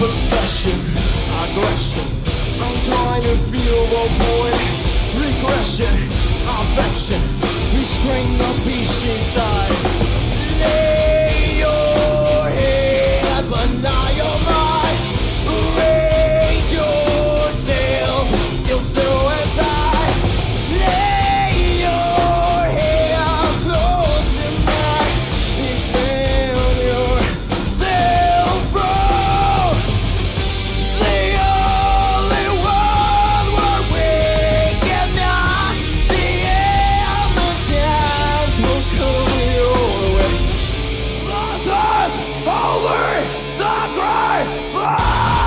possession, aggression. I'm trying to feel the void. Regression, affection. Restrain the beast inside. Lay your head, but not your mind. Raise yourself, you'll suicide. Lay your head close to mine. Defend yourself from the only one we're waking up. The elements will come your way. Let us only sacrifice.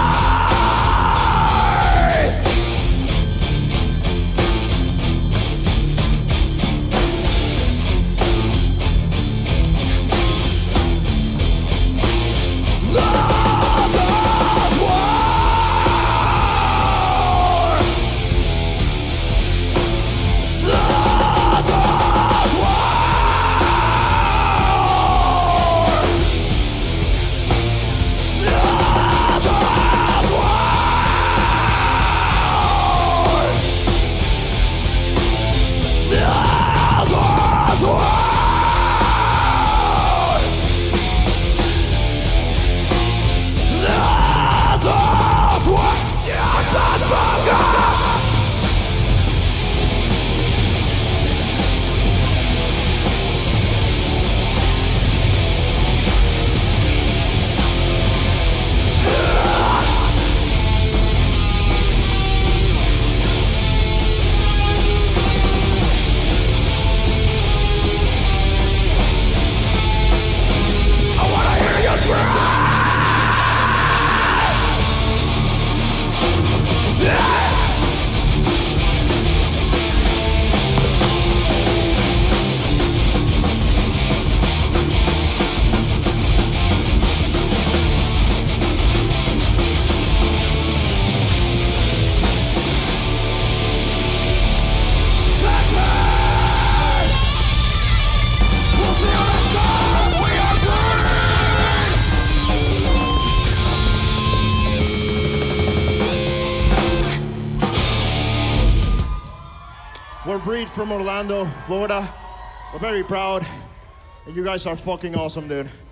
We're Breed from Orlando, Florida. We're very proud, and you guys are fucking awesome, dude.